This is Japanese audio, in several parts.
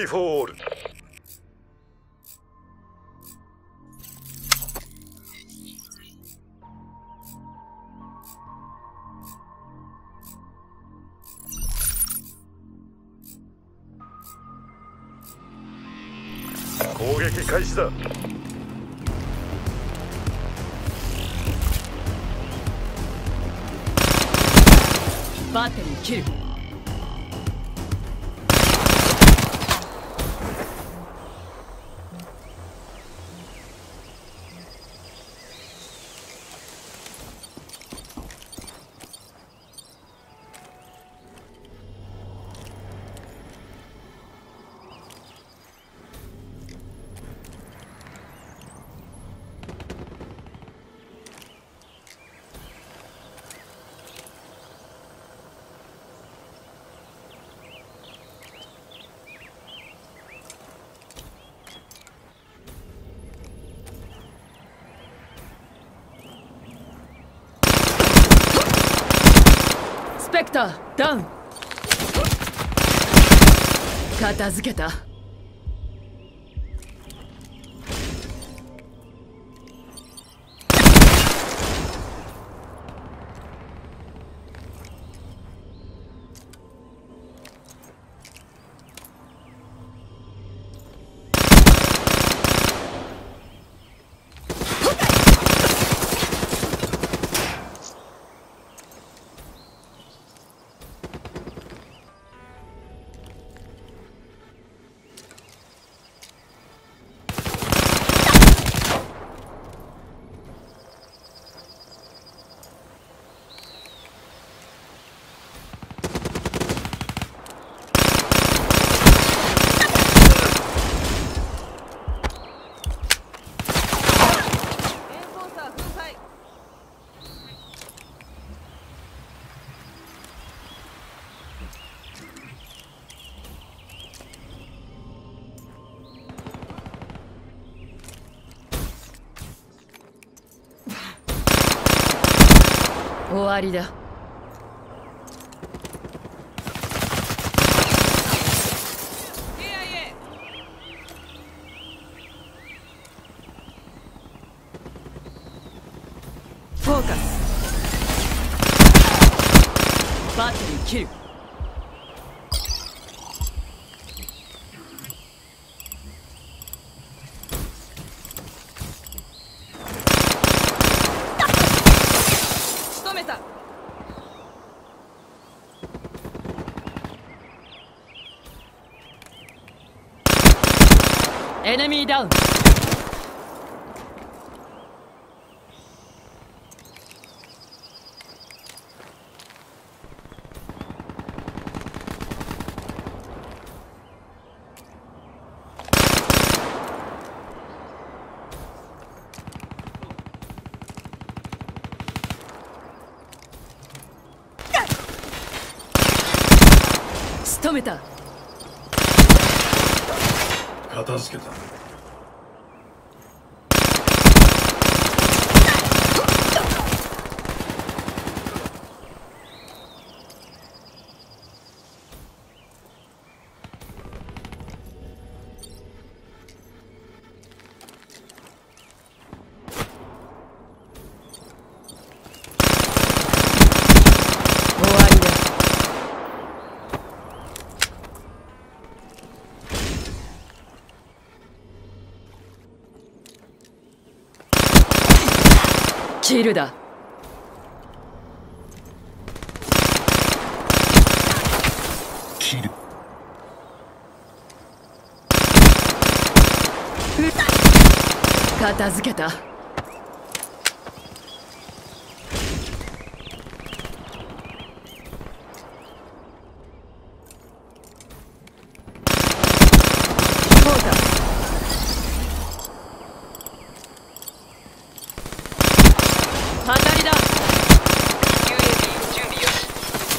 フォーオール。攻撃開始だ。 バッテリー切る。スペクターダウン。片付けた。終わりだ。フォーカス。バッテリー切る。エネミーダウン。仕留めた。 片付けた。 終わりだ。キルだ。 キル。 片付けた。当たりだ。 UAV 準備よし。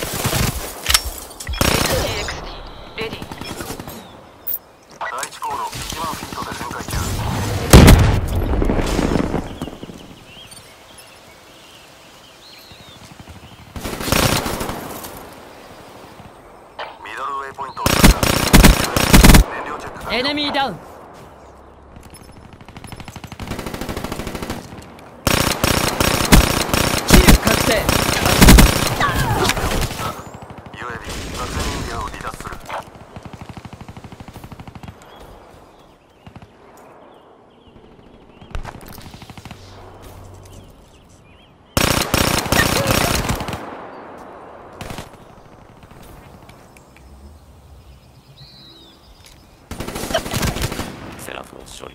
HTXD レディ。 第1航路1万フィートで旋回中。 エネミーダウン。キル確定。 UAV 爆人量を離脱する。 セラフを処理。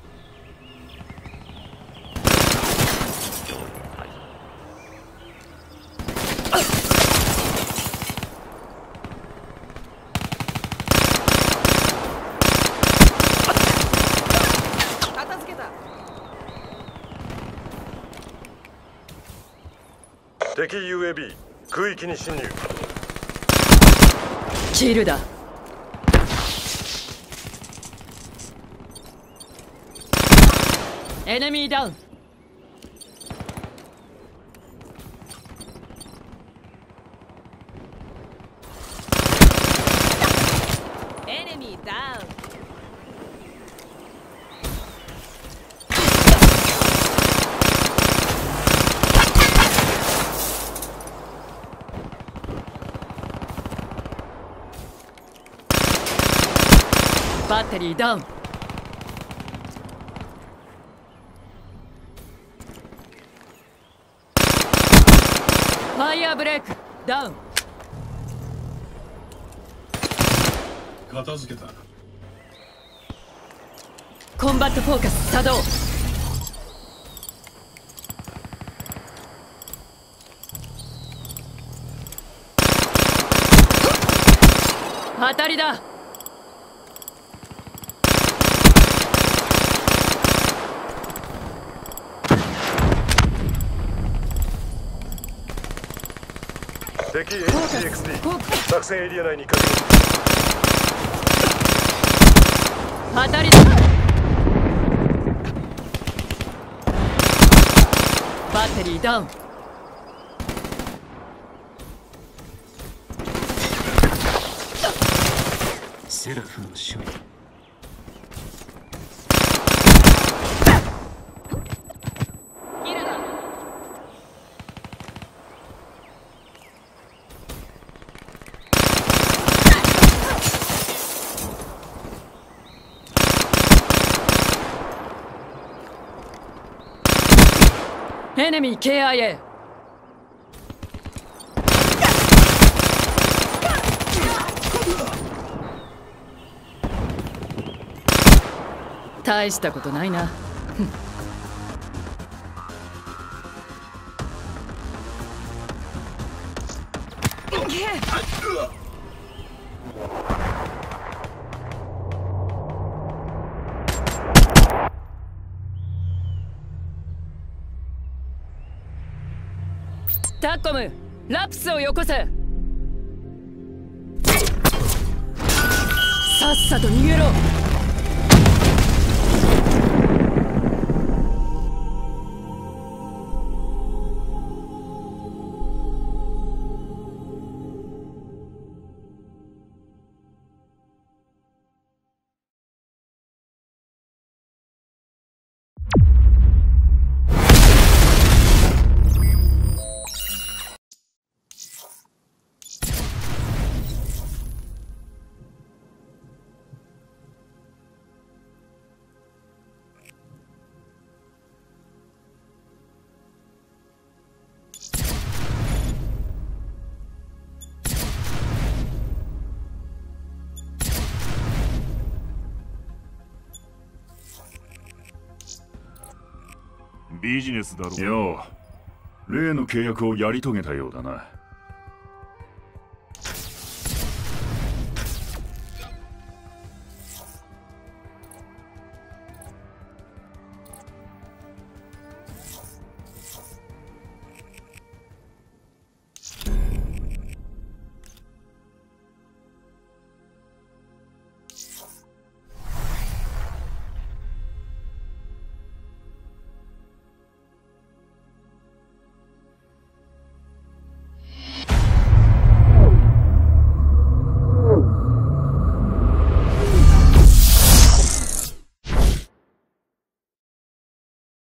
片付けた。 敵 UAV 空域に侵入。 キルだ。エネミーダウン。エネミーダウン。バッテリーダウン。ファイヤーブレイクダウン。 片付けた。 コンバットフォーカス作動。当たりだ。 敵 HCXD 作戦エリア内に確認。 当たりだ。バッテリーダウン。 セラフの処理。 キルだ。エネミー KIA。 大したことないな。タッコム、ラプスをよこせ。さっさと逃げろ。 ビジネスだろうよ。例の契約をやり遂げたようだな。